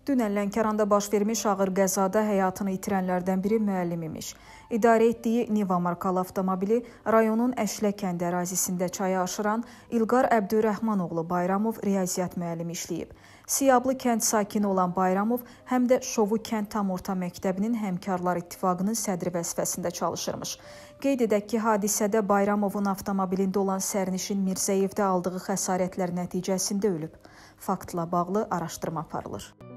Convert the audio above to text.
Dünən Lənkəranda baş vermiş ağır qəzada həyatını itirənlərdən biri müəllim imiş. İdarə etdiyi Niva markalı avtomobili rayonun Əşlə kəndi ərazisində çaya aşıran İlqar Əbdürrəhmanoğlu Bayramov riyaziyyat müəllimi işləyib. Siyablı kənd sakini olan Bayramov həm də Şovu kənd tam orta məktəbinin Həmkarlar İttifaqının sədri vəzifəsində çalışırmış. Qeyd edək ki, hadisədə Bayramovun avtomobilində olan sərnişin Mirzəyevdə aldığı xəsarətlər nəticəsində ölüb. Faktla bağlı araşdırma aparılır.